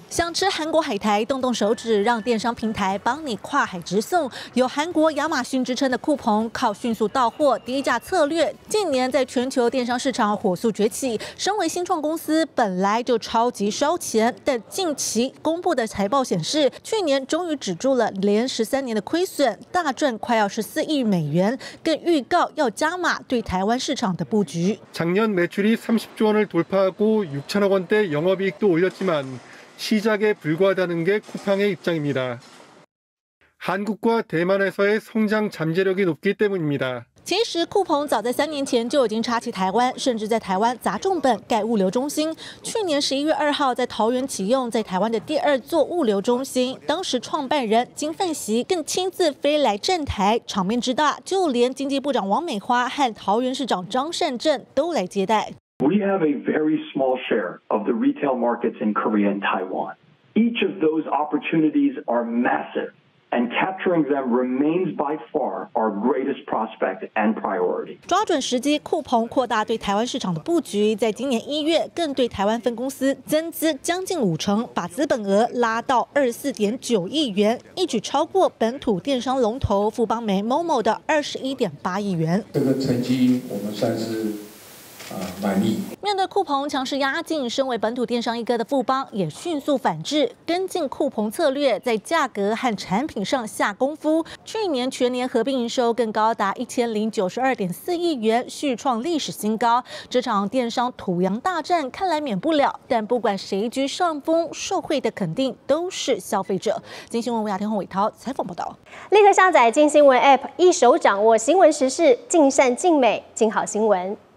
想吃韩国海苔，动动手指，让电商平台帮你跨海直送。有韩国亚马逊之称的酷鹏，靠迅速到货、低价策略，近年在全球电商市场火速崛起。身为新创公司，本来就超级烧钱，但近期公布的财报显示，去年终于止住了连13年的亏损，大赚快要14亿美元，更预告要加码对台湾市场的布局。 작년 매출이 30조 원을 돌파하고 6천억 원대 영업이익도 올렸지만 시작에 불과하다는 게 쿠팡의 입장입니다. 한국과 대만에서의 성장 잠재력이 높기 때문입니다. 其实酷鹏早在3年前就已经插旗台湾，甚至在台湾砸重本盖物流中心。去年11月2号在桃园启用，在台湾的第2座物流中心。当时创办人金范熙更亲自飞来站台，场面之大，就连经济部长王美花和桃园市长张善政都来接待。 We have a very small share of the retail markets in Korea and Taiwan. Each of those opportunities are massive, and capturing them remains by far our greatest prospect and priority. 抓准时机，酷鹏扩大对台湾市场的布局，在今年1月更对台湾分公司增资将近50%，把资本额拉到24.9亿元，一举超过本土电商龙头富邦媒 Momo 的21.8亿元。 这个成绩我们算是。 满意。 面对酷鹏强势压境，身为本土电商一哥的富邦也迅速反制，跟进酷鹏策略，在价格和产品上下功夫。去年全年合并营收更高达1092.4亿元，续创历史新高。这场电商土洋大战看来免不了，但不管谁居上风，受惠的肯定都是消费者。金新闻吴雅天、洪伟涛采访报道。 立刻下载金新闻 App， 一手掌握新闻时事，尽善尽美，尽好新闻。